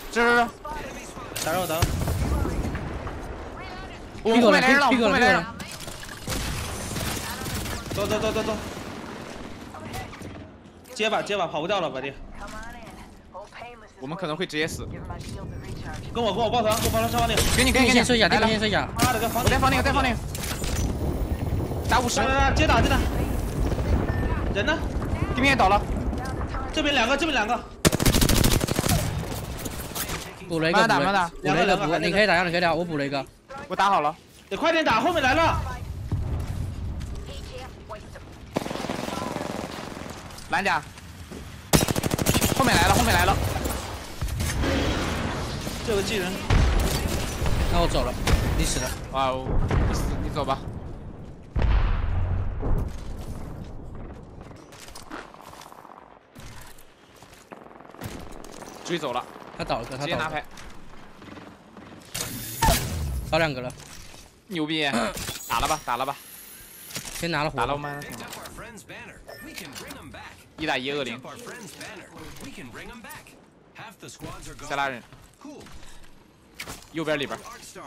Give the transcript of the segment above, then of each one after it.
这， 打扰。 我们后面来人了，后面来人。 走。接吧，跑不掉了，把弟。 我们可能会直接死。 跟我抱团，上方顶。 给你， 先睡一下，地方先睡一下。 妈的， 我再放那个。打50。 来，接打。人呢？ 对面倒了。 这边两个。 补了一个，你可以打，我补了一个。 我打好了。 得快点打，后面来了。 蓝甲。后面来了。 这个技能。 那我走了，你死了。 哇哦，你走吧。追走了。 他倒了， 直接拿牌。 少2个了。 牛逼！打了吧。 先拿了火。 打了我们。1打1恶灵。再拉人。右边里边。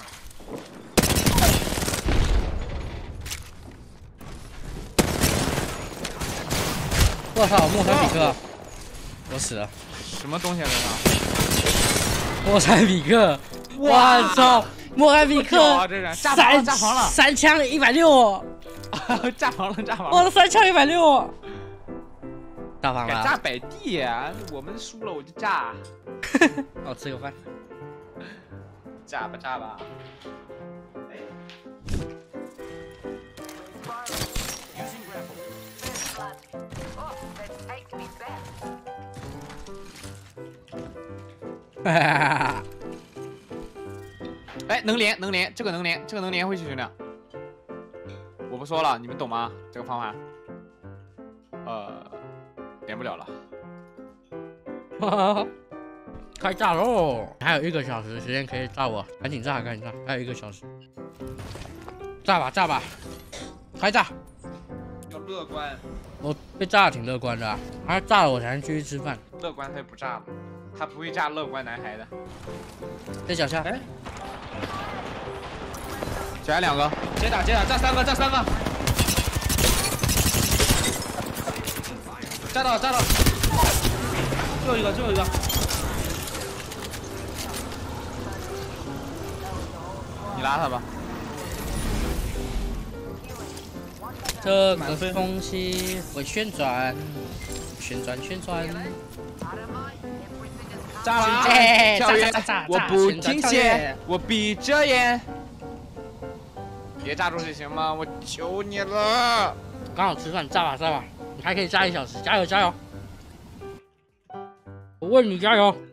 我操，莫塞比克，我死了。 什么东西啊这是？莫塞比克，我操！莫塞比克， 炸房了 ，3枪160， 炸房了！ 我的3枪160，炸房了。 炸摆地啊！我们输了我就炸。 我吃个饭。 炸吧。哎，能连，这个能连回去，兄弟。我不说了，你们懂吗？这个方法。连不了了。开炸喽！还有1个小时时间可以炸我，赶紧炸！还有1个小时。炸吧！开炸！ 要乐观。 我被炸挺乐观的啊，他炸了我才能继续吃饭。 乐观他就不炸了，他不会炸乐观男孩的。 在脚下。 哎。 脚下2个。 接打，炸3个。炸到。最后一个。 你拉他吧。 这个东西会旋转。 炸了！ 炸！ 我不停歇，我闭着眼。别炸出去行吗？我求你了。 刚好吃饭，炸吧！你还可以炸1小时，加油！我为你加油！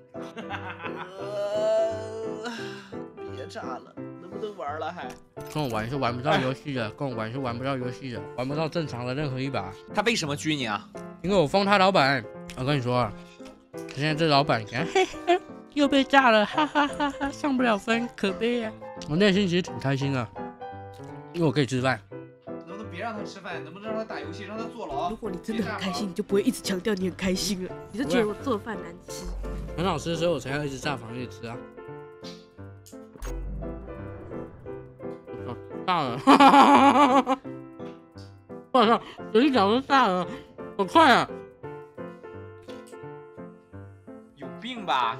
别炸了，能不能玩了还？ 跟我玩是玩不到游戏的，玩不到正常的任何一把。 他为什么狙你啊？ 因为我封他老板。我跟你说啊，现在这老板，嘿，又被炸了，哈哈，上不了分，可悲啊！我内心其实挺开心的，因为我可以吃饭。 能不能别让他吃饭？能不能让他打游戏，让他坐牢？ 如果你真的很开心，你就不会一直强调你很开心了，你就觉得我做饭难吃。 很好吃，所以我才要一直炸房一直吃啊。炸了！我操，1脚就炸了，好快啊！ 有病吧？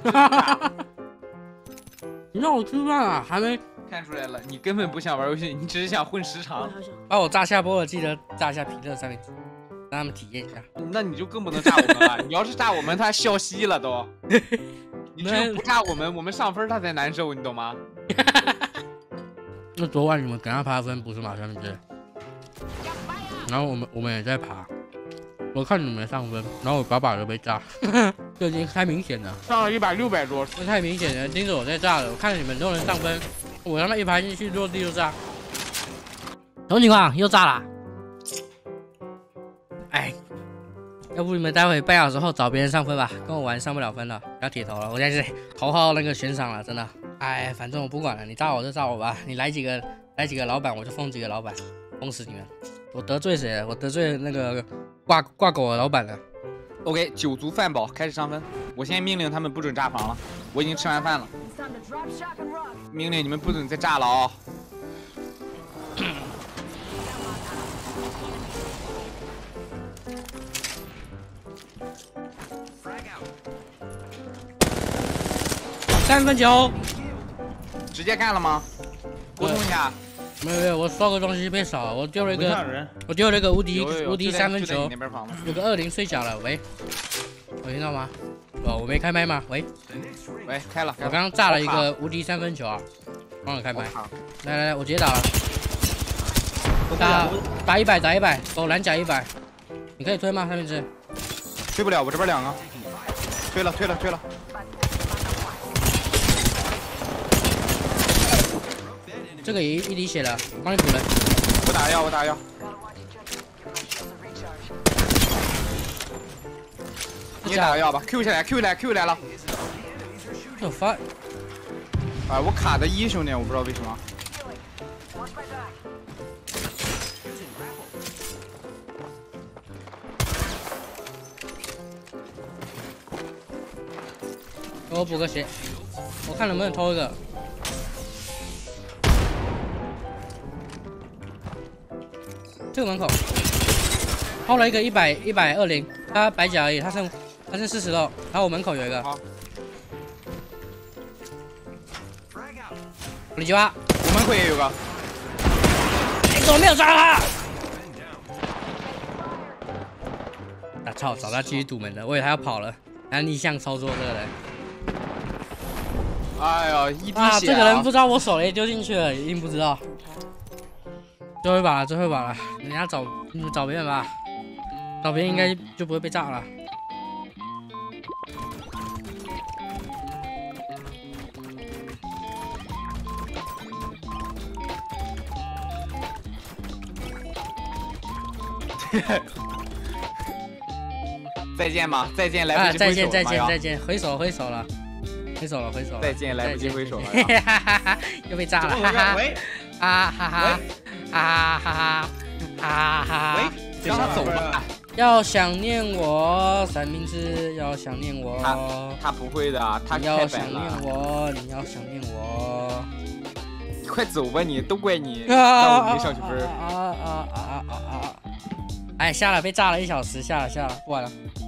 你让我吃饭啊？还没看出来了，你根本不想玩游戏，你只是想混时长。 把我炸下播了，记得炸一下皮特3.7，让他们体验一下。 那你就更不能炸我们了。你要是炸我们，他笑嘻了都。你只有不炸我们，我们上分他才难受，你懂吗？ 那昨晚你们赶上爬分不是马上对？然后我们也在爬，我看你们上分，然后我把都被炸，这已经太明显了。 上了100、600多， 这太明显了，盯着我在炸了。我看你们都能上分，我让他一排进去落地就炸。什么情况？又炸了？哎，要不你们待会半小时后找别人上分吧，跟我玩上不了分了，不要铁头了。我现在是头号那个悬赏了，真的。哎，反正我不管了，你炸我就炸我吧，你来几个老板我就封几个老板，封死你们。我得罪谁了？我得罪那个挂狗的老板了。 OK，酒足饭饱，开始上分。 我现在命令他们不准炸房了，我已经吃完饭了。命令你们不准再炸了啊！ 3分9， 直接干了吗？沟通一下。 没有，我烧个东西被扫，我丢了一个， 没看人， 我丢了一个无敌有无敌就在你 3分9， 那边房子。 有个20睡着了，喂，我听到吗？哦，我没开麦吗？喂， 喂，开了。 我刚刚炸了一个无敌3分9啊，忘了开麦。来，我直接打了，打100，打100，狗蓝甲100，你可以推吗？三明治？ 推不了，我这边2个。推了。 这个也一滴血了，我帮你补人。 我打药。你打个药吧 ，Q 下来 ，Q 来了。 我发， 啊，我卡的1兄弟，我不知道为什么。 给我补个血，我看能不能偷一个。这个门口抛了一个120，他白甲而已，他剩40肉，然后我门口有一个。 好。 李吉娃， 我门口也有个。 你怎么没有杀他？啊操！找他继续堵门的，我以为他要跑了，他逆向操作这个人。 哎呀，一滴血啊！这个人不知道我手雷丢进去了，一定不知道。最后一把了，你们找别人吧，找别人应该就不会被炸了。 再见吧，再见，来不及挥手了。 再见，挥手了。 再见，来不及挥手了。 又被炸了，哈哈！ 喂， 哈！ 让他走吧。 要想念我，三明治要想念我。 他不会的，他你要开摆想念了。 我，你要想念我。 快走吧你，都怪你，让我没上去分。 哎，下了，被炸了1小时，下了，不玩了。